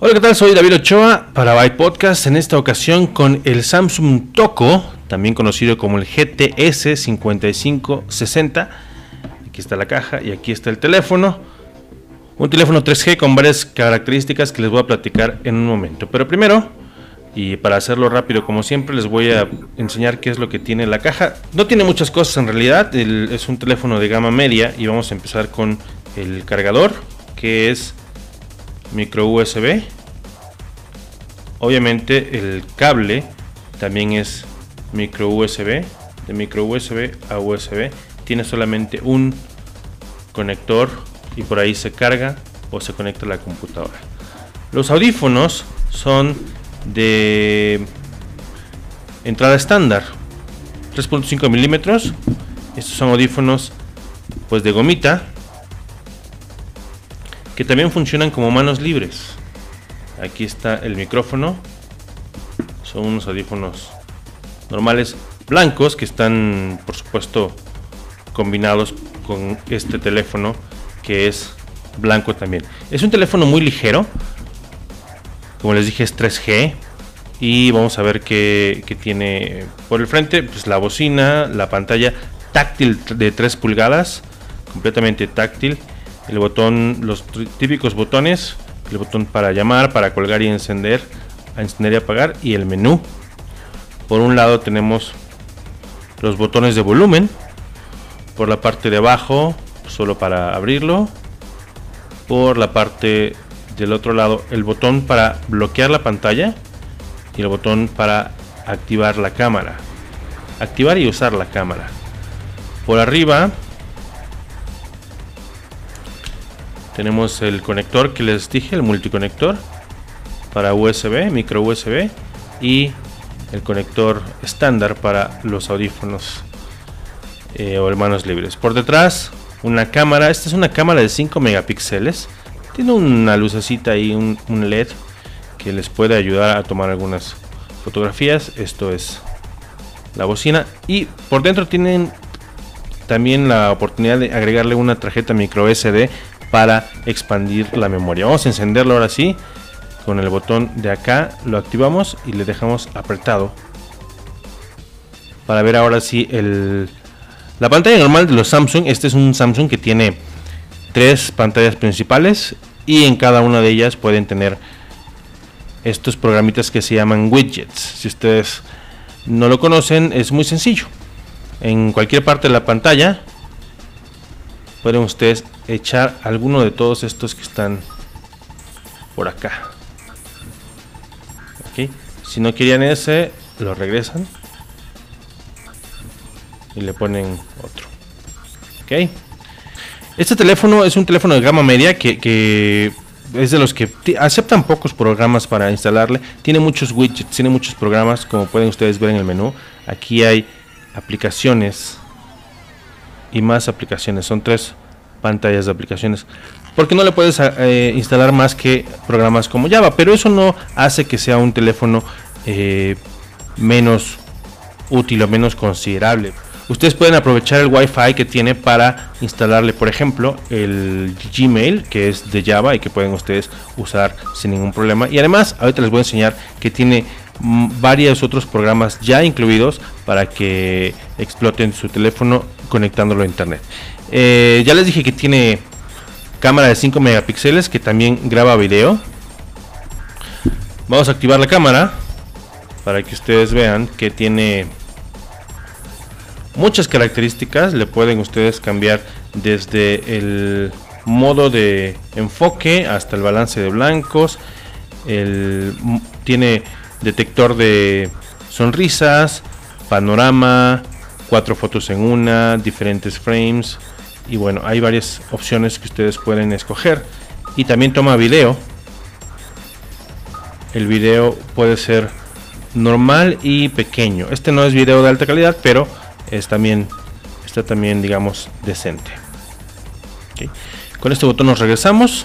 Hola, ¿qué tal? Soy David Ochoa para Byte Podcast. En esta ocasión con el Samsung Toco, también conocido como el GTS 5560. Aquí está la caja y aquí está el teléfono. Un teléfono 3G con varias características que les voy a platicar en un momento. Pero primero, y para hacerlo rápido como siempre, les voy a enseñar qué es lo que tiene la caja. No tiene muchas cosas en realidad, es un teléfono de gama media y vamos a empezar con el cargador, que es micro USB. Obviamente el cable también es micro USB, de micro USB a USB. Tiene solamente un conector y por ahí se carga o se conecta a la computadora. Los audífonos son de entrada estándar, 3.5 milímetros. Estos son audífonos pues de gomita, que también funcionan como manos libres. Aquí está el micrófono. Son unos audífonos normales blancos que están por supuesto combinados con este teléfono que es blanco también. Es un teléfono muy ligero, como les dije, es 3G. Y vamos a ver qué tiene por el frente. Pues la bocina, la pantalla táctil de 3 pulgadas, completamente táctil. El botón, los típicos botones, el botón para llamar, para colgar y encender y apagar, y el menú. Por un lado tenemos los botones de volumen, por la parte de abajo solo para abrirlo, por la parte del otro lado el botón para bloquear la pantalla y el botón para activar la cámara, activar y usar la cámara. Por arriba tenemos el conector que les dije, el multiconector para USB, micro USB, y el conector estándar para los audífonos o manos libres. Por detrás una cámara. Esta es una cámara de 5 megapíxeles. Tiene una lucecita ahí, un LED que les puede ayudar a tomar algunas fotografías. Esto es la bocina, y por dentro tienen también la oportunidad de agregarle una tarjeta micro SD para expandir la memoria. Vamos a encenderlo ahora sí. Con el botón de acá lo activamos y le dejamos apretado para ver ahora sí la pantalla normal de los Samsung. Este es un Samsung que tiene 3 pantallas principales y en cada una de ellas pueden tener estos programitas que se llaman widgets. Si ustedes no lo conocen, es muy sencillo. En cualquier parte de la pantalla pueden ustedes echar alguno de todos estos que están por acá. ¿Okay? Si no querían ese, lo regresan y le ponen otro. ¿Okay? Este teléfono es un teléfono de gama media que es de los que aceptan pocos programas para instalarle. Tiene muchos widgets, tiene muchos programas, como pueden ustedes ver en el menú. Aquí hay aplicaciones y más aplicaciones. Son 3 pantallas de aplicaciones, porque no le puedes instalar más que programas como Java, pero eso no hace que sea un teléfono menos útil o menos considerable. Ustedes pueden aprovechar el Wi-Fi que tiene para instalarle, por ejemplo, el Gmail, que es de Java y que pueden ustedes usar sin ningún problema. Y además, ahorita les voy a enseñar que tiene varios otros programas ya incluidos para que exploten su teléfono conectándolo a internet. Ya les dije que tiene cámara de 5 megapíxeles que también graba video. Vamos a activar la cámara para que ustedes vean que tiene muchas características. Le pueden ustedes cambiar desde el modo de enfoque hasta el balance de blancos. Tiene detector de sonrisas, panorama, 4 fotos en una, diferentes frames. Y bueno, hay varias opciones que ustedes pueden escoger. Y también toma video. El video puede ser normal y pequeño. Este no es video de alta calidad, pero está también digamos decente. Okay. Con este botón nos regresamos.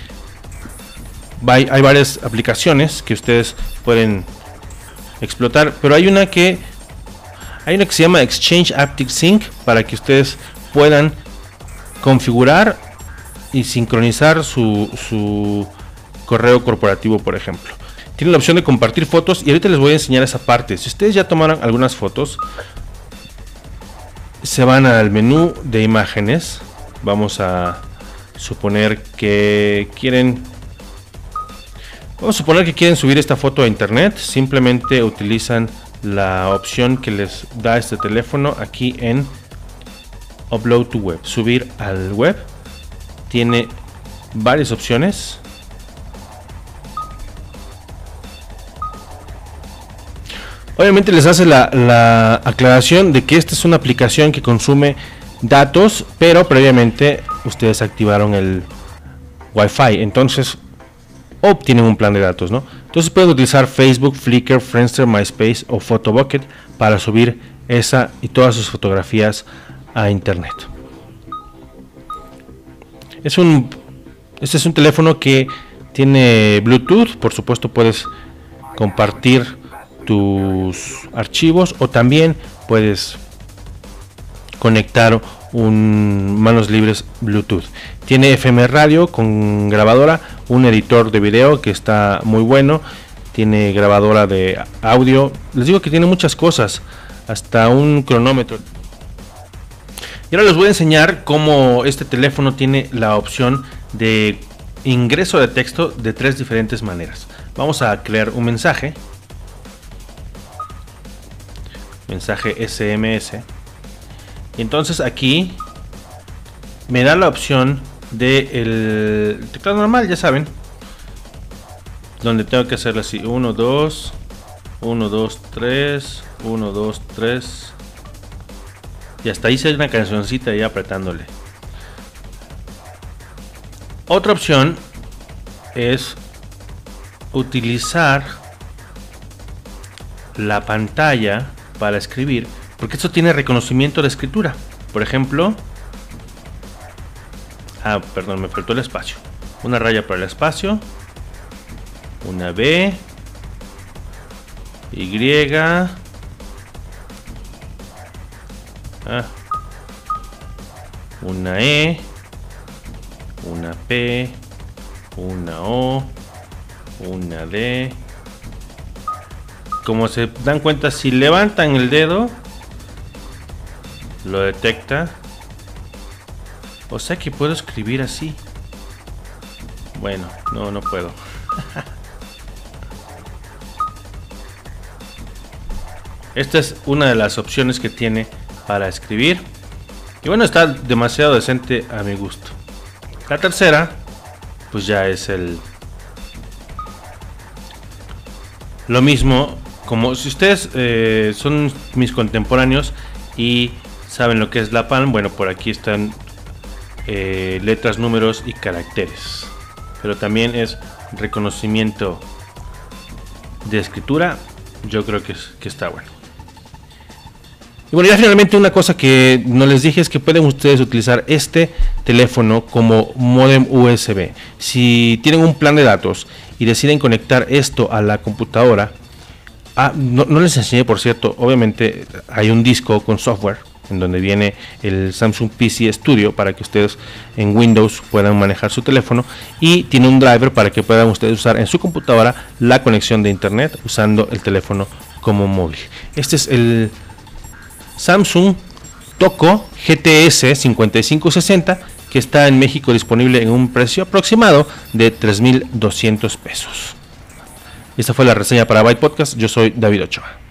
Hay varias aplicaciones que ustedes pueden explotar, pero hay una que se llama Exchange Haptic Sync, para que ustedes puedan configurar y sincronizar su correo corporativo, por ejemplo. Tiene la opción de compartir fotos y ahorita les voy a enseñar esa parte. Si ustedes ya tomaron algunas fotos, se van al menú de imágenes. Vamos a suponer que quieren subir esta foto a internet. Simplemente utilizan la opción que les da este teléfono aquí en Upload to Web, subir al web. Tiene varias opciones. Obviamente les hace la aclaración de que esta es una aplicación que consume datos, pero previamente ustedes activaron el Wi-Fi, entonces obtienen un plan de datos, ¿no? Entonces pueden utilizar Facebook, Flickr, Friendster, MySpace o Photobucket para subir esa y todas sus fotografías a internet. Este es un teléfono que tiene Bluetooth. Por supuesto puedes compartir tus archivos o también puedes conectar un manos libres Bluetooth. Tiene FM radio con grabadora, un editor de video que está muy bueno, tiene grabadora de audio. Les digo que tiene muchas cosas, hasta un cronómetro. Y ahora les voy a enseñar cómo este teléfono tiene la opción de ingreso de texto de 3 diferentes maneras. Vamos a crear un mensaje SMS. Y entonces aquí me da la opción del teclado normal, ya saben, donde tengo que hacerle así: 1, 2, 1, 2, 3, 1, 2, 3. Y hasta ahí se hay una cancioncita ahí apretándole. Otra opción es utilizar la pantalla para escribir, porque esto tiene reconocimiento de escritura. Por ejemplo, perdón, me faltó el espacio. Una raya para el espacio, una B, Y, una E, una P, una O, una D. Como se dan cuenta, si levantan el dedo, lo detecta. O sea que puedo escribir así. Bueno, no puedo. Esta es una de las opciones que tiene para escribir. Y bueno, está demasiado decente a mi gusto. La tercera, pues ya es lo mismo. Como si ustedes son mis contemporáneos y saben lo que es la PALM, bueno, por aquí están letras, números y caracteres. Pero también es reconocimiento de escritura. Yo creo que está bueno. Y bueno, ya finalmente una cosa que no les dije es que pueden ustedes utilizar este teléfono como módem USB. Si tienen un plan de datos y deciden conectar esto a la computadora, no les enseñé, por cierto, obviamente hay un disco con software en donde viene el Samsung PC Studio para que ustedes en Windows puedan manejar su teléfono, y tiene un driver para que puedan ustedes usar en su computadora la conexión de internet usando el teléfono como móvil. Este es el Samsung Toco GTS 5560, que está en México disponible en un precio aproximado de 3,200 pesos. Esta fue la reseña para Byte Podcast. Yo soy David Ochoa.